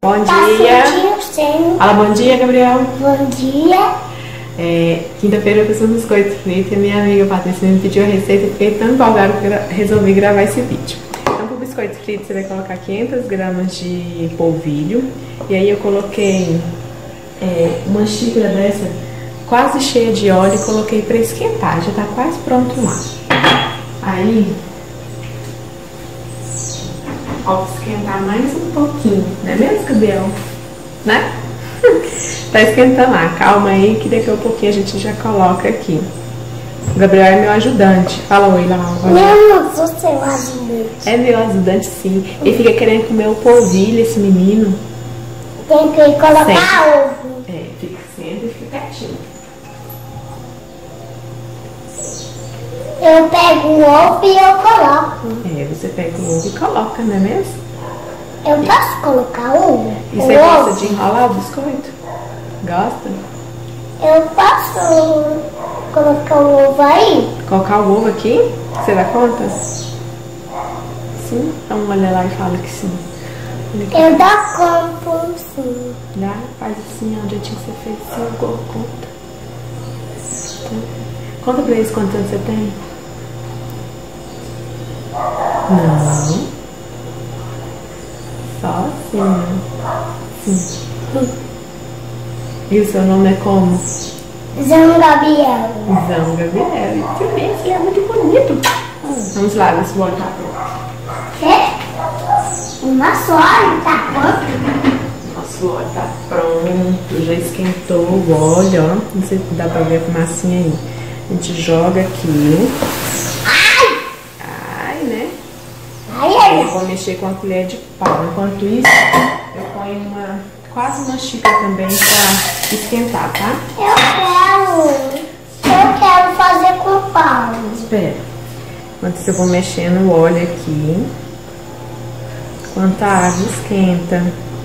Bom Tá dia. Sim. Fala bom dia, Gabriel. Bom dia. Quinta-feira eu fiz um biscoito frito e a minha amiga Patrícia me pediu a receita e fiquei tão empolgada que resolvi gravar esse vídeo. Então, para o biscoito frito você vai colocar 500 gramas de polvilho. E aí eu coloquei uma xícara dessa quase cheia de óleo e coloquei para esquentar. Já tá quase pronto lá. Aí, ó, esquentar mais um pouquinho, não é mesmo, Gabriel? Né? Tá esquentando lá, calma aí que daqui a pouquinho a gente já coloca aqui. O Gabriel é meu ajudante. Fala oi lá. Não, não sou seu ajudante. É meu ajudante sim. Ele fica querendo comer o polvilho, esse menino. Tem que colocar Sempre. ovo. Fica sempre e fica quietinho. Eu pego o ovo e eu coloco. Você pega o ovo e coloca, não é mesmo? Eu posso colocar ovo? E você gosta de enrolar o biscoito? Gosta? Eu posso colocar o ovo aí? Colocar o ovo aqui? Você dá conta? Sim? Então olha lá e fala que sim. Eu dou conta, sim. Dá? Faz assim, ó, o jeitinho que você fez assim, eu dou conta. Conta pra eles quantos anos você tem. Não. Só assim. Sim. E o seu nome é como? João Gabriel. João Gabriel. E você vê, ele é muito bonito. Vamos lá, ver se o óleo tá pronto. O nosso óleo tá pronto. Nosso óleo tá pronto. Já esquentou o óleo, ó. Não sei se dá pra ver a fumacinha aí. A gente joga aqui. Ai, né? Eu vou mexer com a colher de pau. Enquanto isso, eu ponho quase uma xícara também pra esquentar, tá? Eu quero fazer com pau. Espera. Enquanto isso eu vou mexendo o óleo aqui. Enquanto a água esquenta.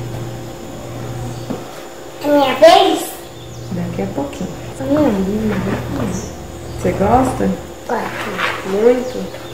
É minha vez? Daqui a pouquinho. Você gosta? Gosto. Muito?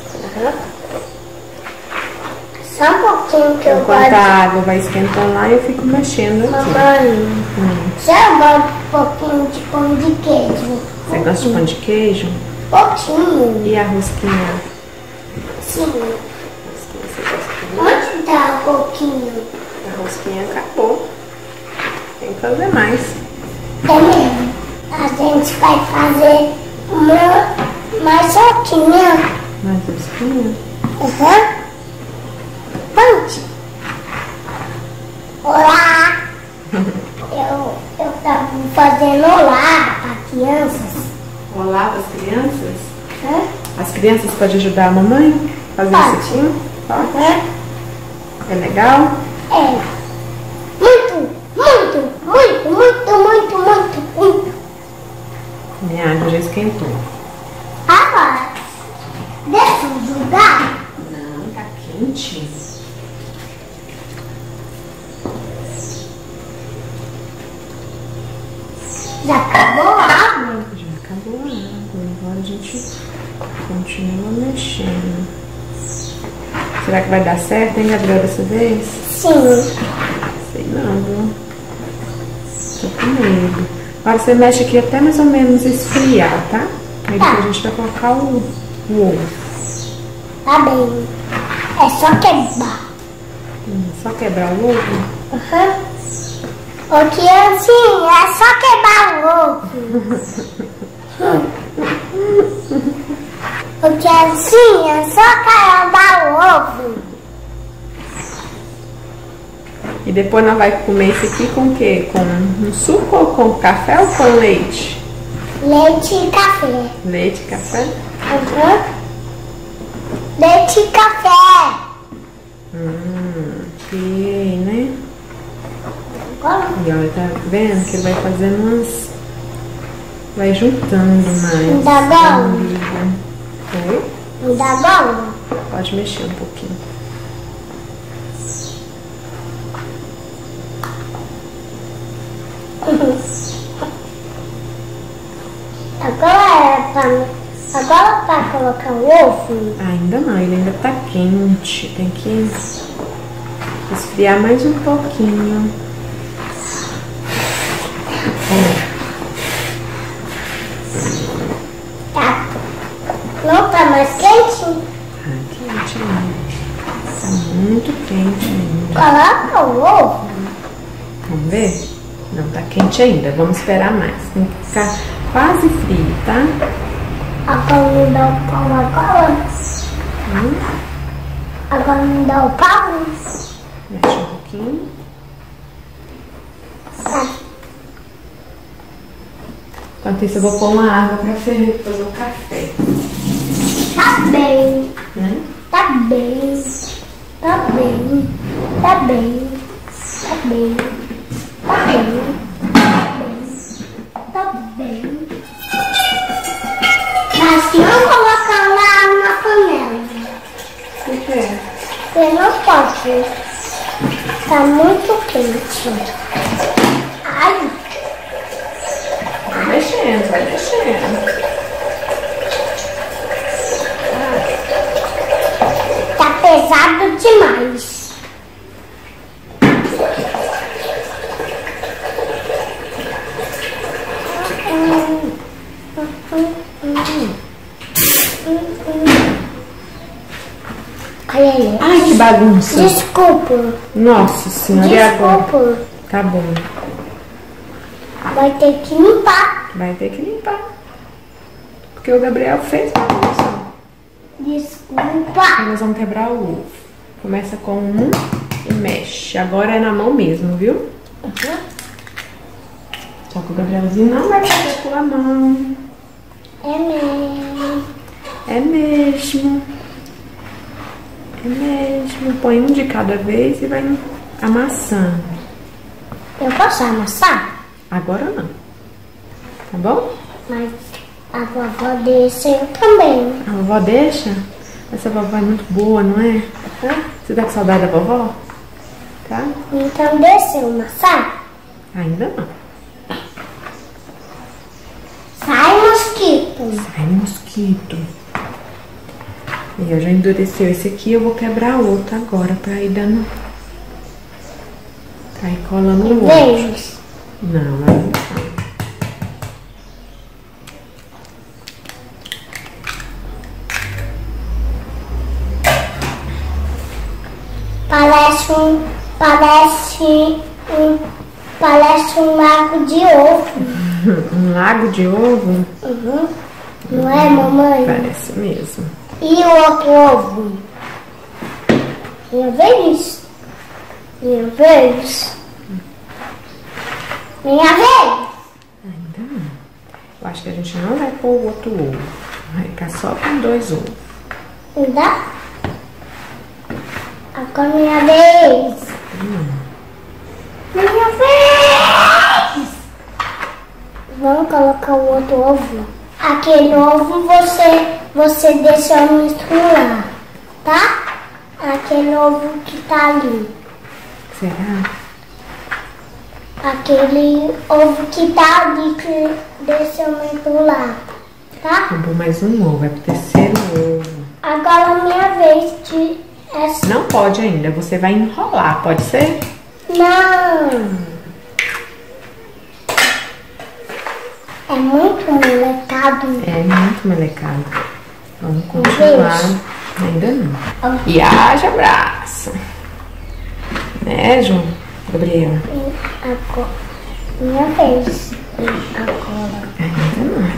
Só um pouquinho que eu Enquanto gosto. a água vai esquentando lá, eu fico mexendo aqui. Mamãe, já eu gosto um pouquinho de pão de queijo. Você gosta de pão de queijo? Pouquinho. E a rosquinha? Sim. Você gosta de Onde tá um pouquinho? A rosquinha acabou. Tem que fazer mais. É mesmo. A gente vai fazer mais rosquinha. Mais rosquinha? Ponte. Olá. Eu tava fazendo olá para crianças. Olá para as crianças? Hã? As crianças podem ajudar a mamãe a fazer Pode. esse tinho? Pode. Hã? É legal? É. Muito, muito, muito, muito, muito, muito, muito. Minha água já esquentou. Agora, deixa eu jogar. Não, tá quente. Já acabou a água? Já acabou a água. Agora a gente continua mexendo. Será que vai dar certo, hein, Gabriel, dessa vez? Sim. Sei não, viu? Tô com medo. Agora você mexe aqui até mais ou menos esfriar, tá? Aí depois a gente vai colocar o ovo. Tá bem. É só quebrar. Só quebrar o ovo? Aham. O que assim, é só quebrar o ovo. Porque assim, é só quebrar o ovo. E depois nós vamos comer esse aqui com o quê? Com um suco ou com café ou com leite? Leite e café. Leite e café? Uhum. Leite e café. Ok, né? Agora, E olha, tá vendo que ele vai fazendo umas... Vai juntando mais. Me dá bola? Oi? me dá bola. Pode mexer um pouquinho. Agora pra colocar o ovo. Ainda não, ele ainda tá quente. Tem que Esfriar mais um pouquinho. Tá. Não tá mais quente? Tá quente ainda. Tá muito quente ainda. Coloca o ovo. Vamos ver? Não, tá quente ainda. Vamos esperar mais. Tem que ficar quase frio, tá? Agora me dá o pau agora. Agora me dá o pau. Mexe um pouquinho. Enquanto isso, eu vou pôr uma água pra ferver, pra fazer um café. Tá bem. Né? Tá bem. Tá bem. Tá bem. Tá bem. Tá bem. Tá bem. Mas não colocar lá na panela. O que é? Você não pode. Tá muito quente. Ai. Vai mexendo, vai mexendo. Tá pesado demais. Olha aí. Ai, que bagunça. Desculpa. Nossa senhora, e agora? Desculpa. Tá bom. Vai ter que limpar. Vai ter que limpar. Porque o Gabriel fez bagunça. Desculpa. Nós vamos quebrar o ovo. Começa com um e mexe. Agora é na mão mesmo, viu? Só que o Gabrielzinho não vai fazer com a mão. É mesmo. É mesmo. É mesmo. Põe um de cada vez e vai amassando. Eu posso amassar? Agora não. Tá bom? Mas a vovó desceu também. A vovó deixa? Essa vovó é muito boa, não é? Você tá com saudade da vovó? Tá? Então desceu amassar. Ainda não. Sai, mosquito. Sai, mosquito. E já endureceu esse aqui, eu vou quebrar outro agora pra ir dando... Pra ir colando o outro. Vênus. Não, aí não tá. Parece um lago de ovo. Um lago de ovo? Uhum. Não é, mamãe? Parece mesmo. E o outro ovo? Minha vez? Minha vez? Minha vez? Ainda não. Eu acho que a gente não vai pôr o outro ovo. Vai ficar só com 2 ovos. Me dá? Agora minha vez. Minha vez! Vamos colocar o outro ovo. Aquele ovo você deixa misturar, tá? Aquele ovo que tá ali. Será? Aquele ovo que tá ali que deixa misturar, tá? Vou pôr mais um ovo, é pro terceiro ovo. Agora é minha vez de... Não pode ainda, você vai enrolar, pode ser? Não! É muito molecado. É muito melecado. Vamos continuar. Ainda não. E haja braço. Né, João? Gabriel? Agora, minha vez. Agora. Ainda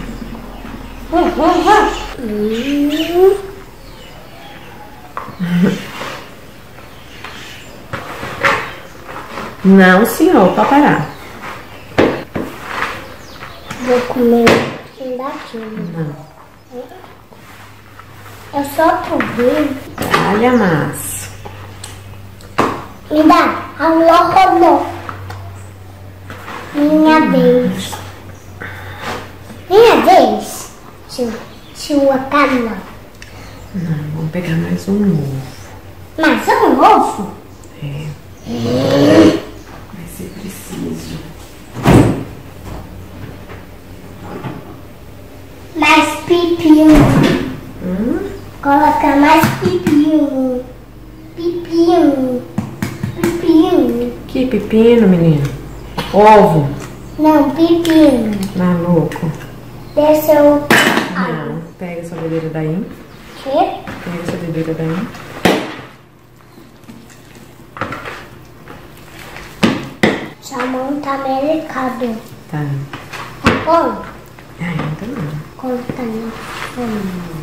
não. Não, senhor, pode parar. Vou comer um daquilo. Não. É só tu ver. Olha a massa. Me dá. Alô. Minha vez. Minha vez. Sua Carla. Não, vamos pegar mais um ovo. Mais um ovo? É. Vai ser preciso. Mais pepino. Coloca mais pepino. Pepino. Pepino, menino. Ovo. Não, pepino. Maluco. Desceu. Não. Pega sua bebedeira daí. Quê? Pega sua bebedeira daí. Sua mão tá melecada. Tá. Tá bom? Ai, não tá não. Conta no fundo.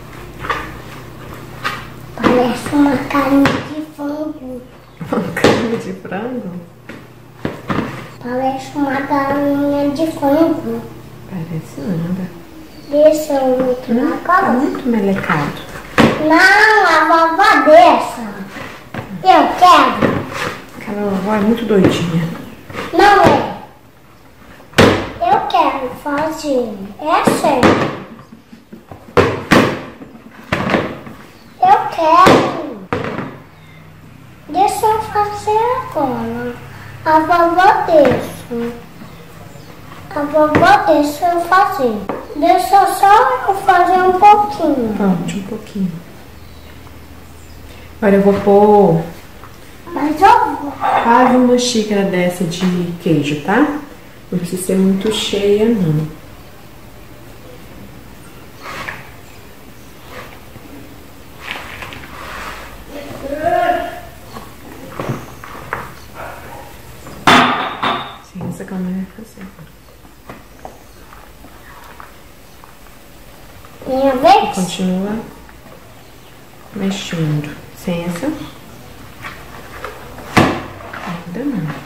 Parece uma carne de frango. Uma carne de frango? Parece uma galinha de frango. Parece nada. Desceu muito na Tá cara. muito melecado. Não, a vovó desça. Eu quero. Aquela vovó é muito doidinha. Não é. Eu quero fazer. É sério. Eu quero. Deixa eu fazer agora. A vovó deixa. A vovó deixa eu fazer. Deixa só eu fazer um pouquinho. Pronto, um pouquinho. Agora eu vou pôr Mas eu vou. quase uma xícara dessa de queijo, tá? Não precisa ser muito cheia, não. Sim, essa que a mãe vai fazer. Minha vez? Continua mexendo. Licença. Ainda não.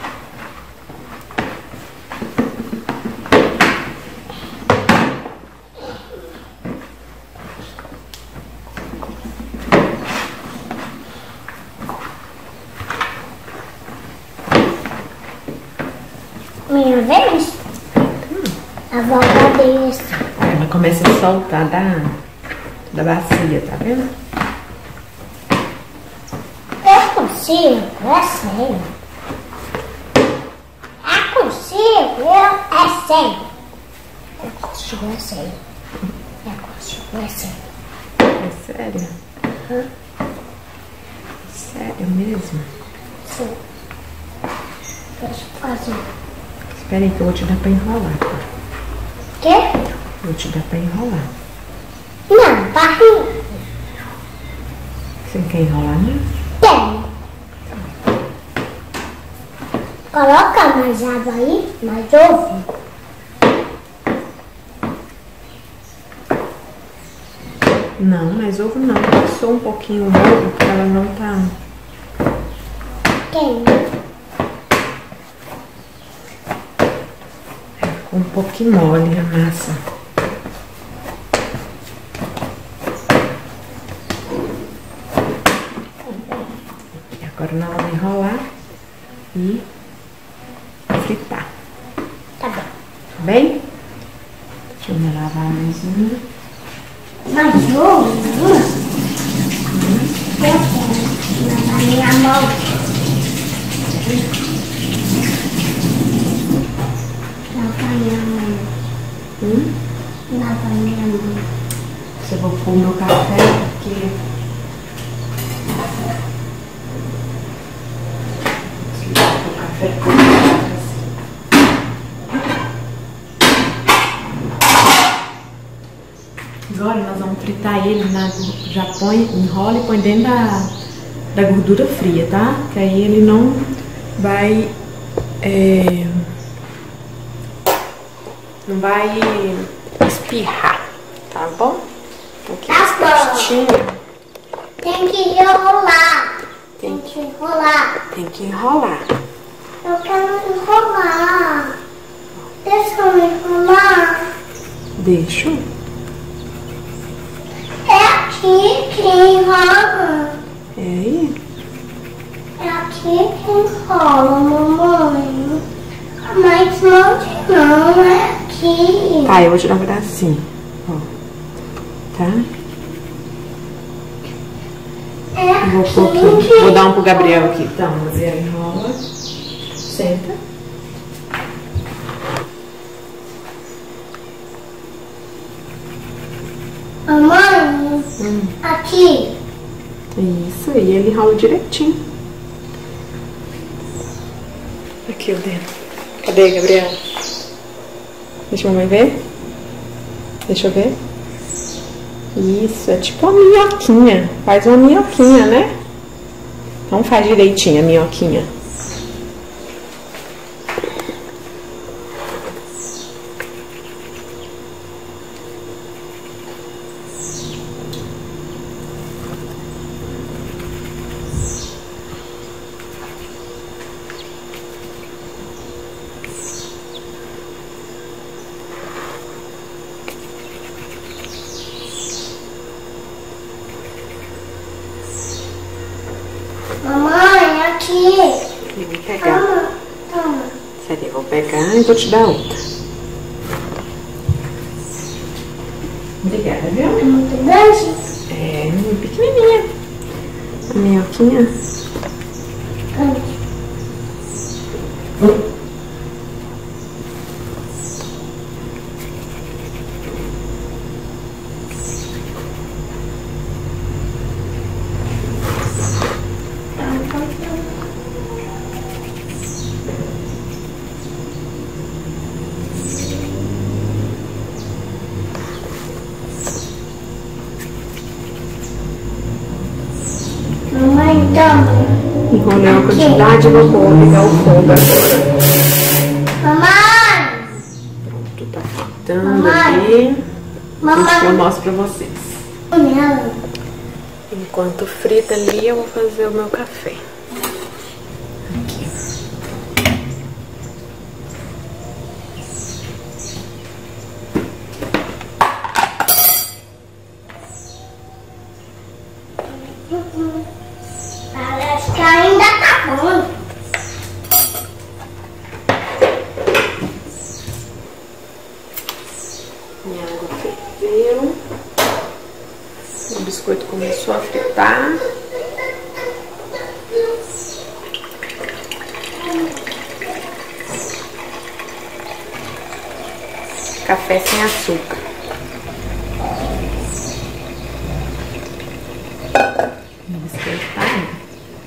Minha vez? A vovó desce. Ela começa a soltar da bacia, tá vendo? Eu consigo, é sério. Eu consigo, é sério. Eu consigo, é sério. Eu consigo, é sério. É sério? Sério mesmo? Sim. Deixa eu fazer. Espera aí que eu vou te dar pra enrolar, tá? Quê? Vou te dar pra enrolar. Não, tá rindo. Você não quer enrolar, não? Tem. Coloca mais água aí, mais ovo. Não, mas ovo não. Passou um pouquinho o ovo porque ela não tá... Tem. Ficou um pouquinho mole a massa. Agora nós vamos enrolar e fritar. Tá bom. Tá bem? Deixa eu me lavar a mãozinha. Mais ovo? Eu quero lavar minha mão. Lavar minha mão. Lavar minha mão. Eu vou pôr o meu café porque... O café Agora nós vamos fritar ele já põe, enrola e põe dentro da gordura fria, tá? Que aí ele não vai não vai espirrar, tá bom? Aqui Tá bom. postinho. Tem que enrolar. Tem que enrolar. Tem que enrolar. Eu quero enrolar. Deixa eu enrolar. Deixa. É aqui que enrola. É aí. É aqui que enrola, mamãe. Mas não é aqui. Tá, eu vou tirar um pedacinho. Ó. Tá? É aqui. Vou pôr aqui. Vou dar um pro Gabriel aqui. Então, o Gabriel enrola. Senta. Mamãe, aqui. Isso, e ele enrola direitinho. aqui o dedo. Cadê, Gabriela? Deixa a mamãe ver. Deixa eu ver. Isso, é tipo uma minhoquinha. Faz uma minhoquinha, né? Então faz direitinho a minhoquinha. Mamãe, aqui. Eu vou pegar. Toma. Sério, eu vou pegar e vou te dar outra. Obrigada, viu? É muito grande? É, pequenininha. A minhoquinha. Grande. Mamãe, toma. Enrolei uma quantidade e vou pegar o fogo agora. Mamãe! Pronto, tá fritando Mamãe. ali. Depois Mamãe. eu mostro pra vocês. Nela. Enquanto frita ali, eu vou fazer o meu café. Aqui. Parece que ainda tá bom. Minha água ferveu. O biscoito começou a fritar. Café sem açúcar. O biscoito tá aí.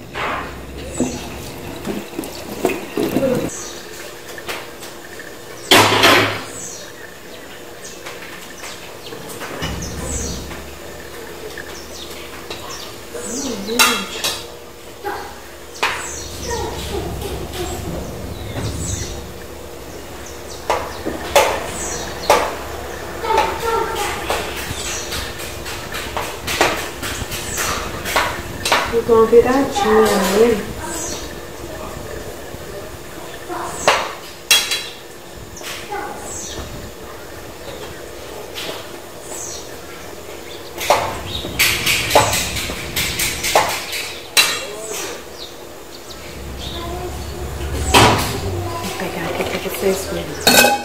Vou dar uma viradinha nele. Vou pegar aqui pra vocês verem.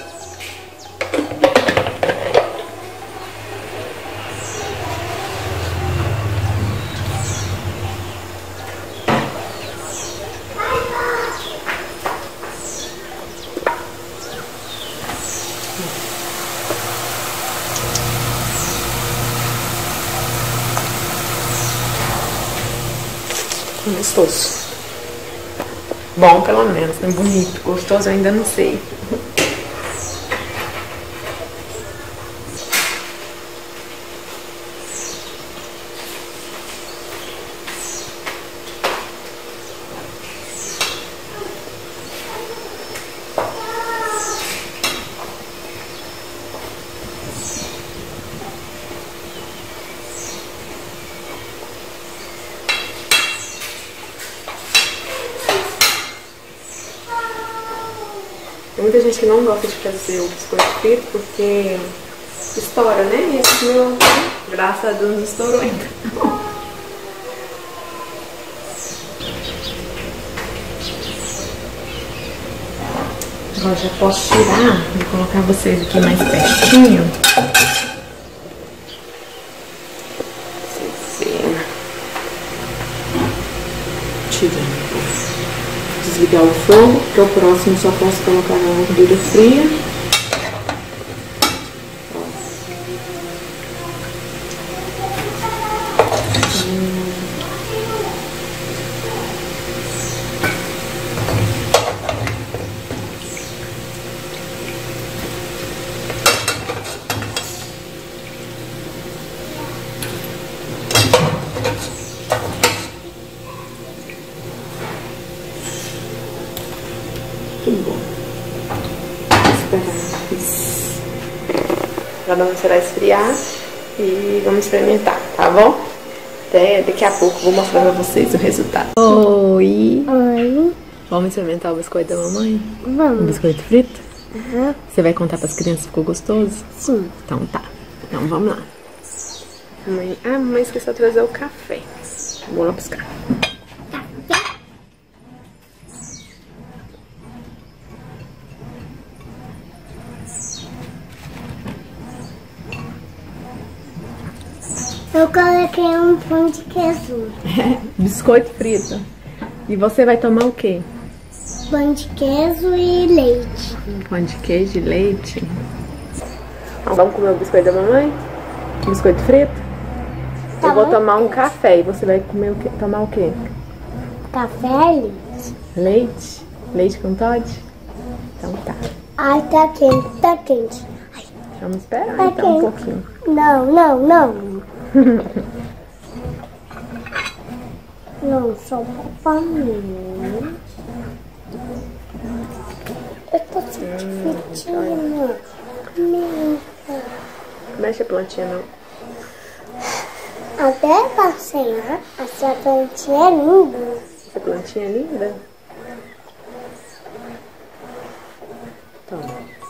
Gostoso. Bom, pelo menos, né? Bonito. Gostoso, eu ainda não sei. Tem muita gente que não gosta de fazer o biscoito frito porque estoura, né? E esse meu, graças a Deus, não estourou ainda. Agora já posso tirar, vou colocar vocês aqui mais pertinho. Vocês verem. Tirando. Desligar o fogo, porque o próximo só posso colocar na gordura fria. muito bom. Vou esperar isso. Agora vamos esperar esfriar e vamos experimentar, tá bom? Até daqui a pouco vou mostrar pra vocês o resultado. Oi! Oi. Vamos experimentar o biscoito da mamãe? Vamos. O biscoito frito? Uhum. Você vai contar pras crianças se ficou gostoso? Sim. Então tá. Então vamos lá. Mamãe esqueceu de trazer o café. Vou lá buscar. Eu coloquei um pão de queijo. Biscoito frito. E você vai tomar o quê? Pão de queijo e leite. Pão de queijo e leite. Vamos comer o biscoito da mamãe? Biscoito frito? Tá Eu vou bom. tomar um café e você vai comer o quê? Tomar o quê? Café e leite. Leite? Leite com Toddy? Então tá. Ai, tá quente, tá quente. Vamos esperar Tá então um quente. pouquinho. Não, não, não. Não, só um pouquinho. Eu tô sentindo. Mexe a plantinha não. Até passear, essa plantinha é linda. Essa plantinha é linda. Toma.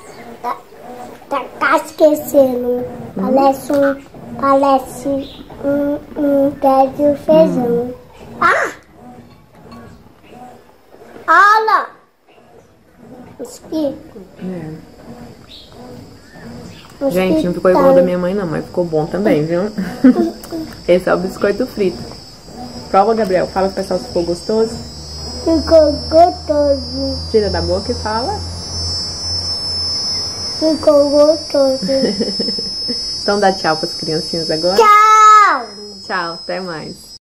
Tá esquecendo. Parece um pé de feijão. Ah! Olha! Mosquito. Gente, não ficou igual da minha mãe não, mas ficou bom também, viu? Esse é o biscoito frito. Prova, Gabriel. Fala pro pessoal se ficou gostoso. Ficou gostoso. Tira da boca e fala. Ficou gostoso. Então dá tchau pras criancinhas agora. Tchau! Tchau, até mais.